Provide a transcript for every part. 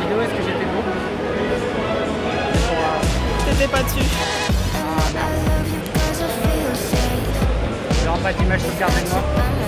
vidéo, est-ce que j'étais beau? T'étais pas dessus. Ah merde. Je rends pas d'image sauvegardée de moi.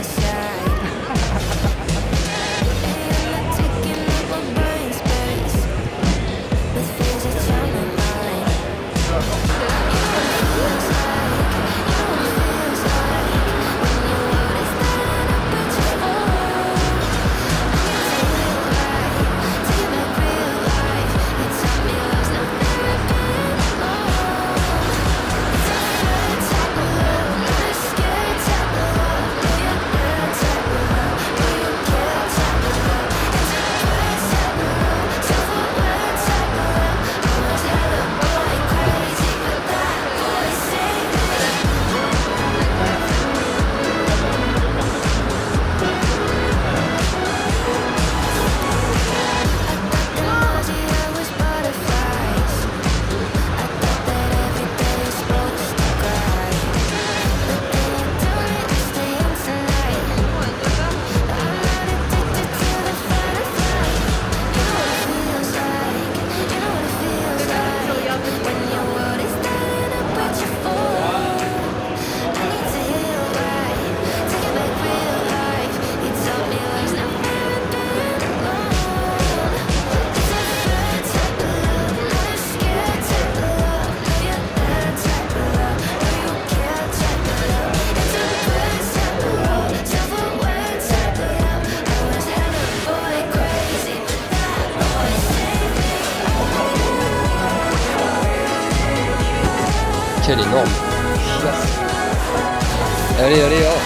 Quelle énorme chiasse. Allez, allez, oh.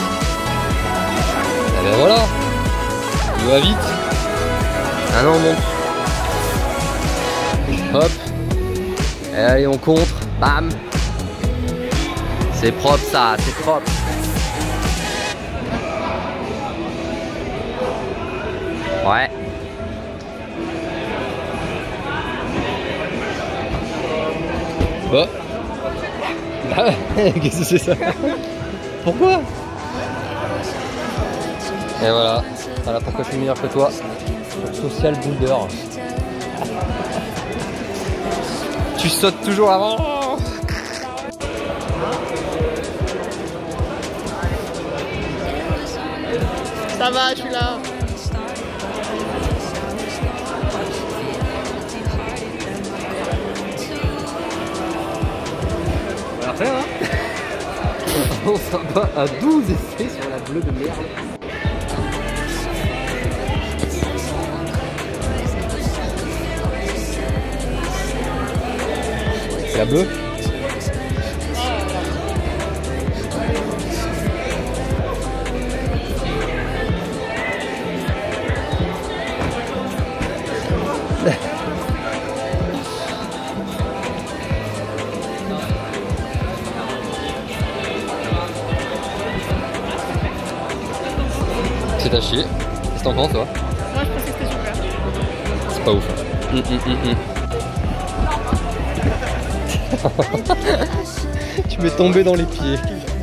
Et ben voilà. Il va vite. Ah non, on monte. Hop. Et allez, on contre. Bam. C'est propre ça, c'est propre. Ouais. Bah. Qu'est-ce que c'est ça? Pourquoi? Et voilà. Voilà pourquoi je suis meilleur que toi. Social builder. Tu sautes toujours avant. Ça va, je suis là. On va la refaire, hein. On s'en va à 12 essais sur la bleue de merde. C'est la bleue. C'est à chier. Qu'est-ce que t'en penses, toi? Moi, je pensais que c'était super. C'est pas ouf. Tu m'es tombé dans les pieds.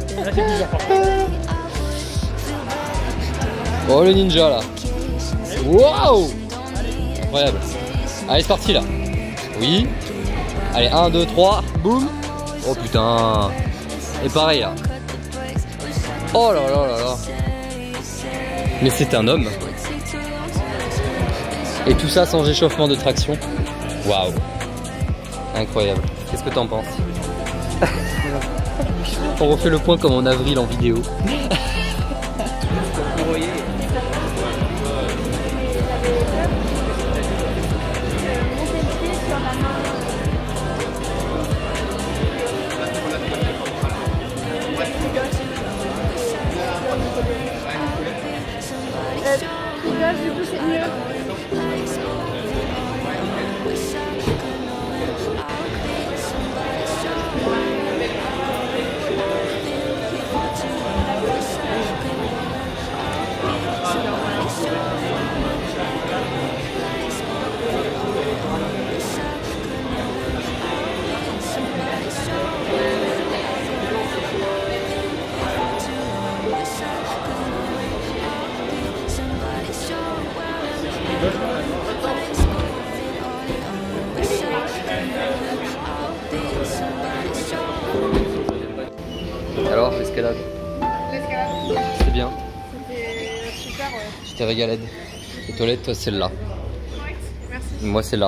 Oh le ninja là. Waouh! Incroyable. Allez, c'est parti là. Oui. Allez, 1, 2, 3. Boum. Oh putain. Et pareil là. Oh là là là là. Mais c'est un homme. Et tout ça sans échauffement de traction. Waouh. Incroyable. Qu'est-ce que t'en penses? On refait le point comme en avril en vidéo. Du coup, c'est mieux. Alors, l'escalade, L'escalade. c'est bien. C'était super, ouais. Je t'ai régalé. Les toilettes, toi, celle-là. Correct, merci. Moi, c'est là.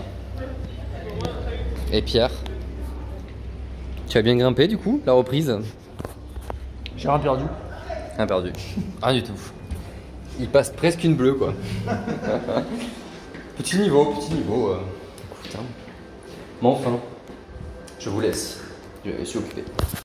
Et Pierre, tu as bien grimpé du coup, la reprise? J'ai rien perdu. Rien perdu. Rien du tout. Il passe presque une bleue quoi. Petit niveau. Écoute, hein. Mais enfin, je vous laisse. Je suis occupé.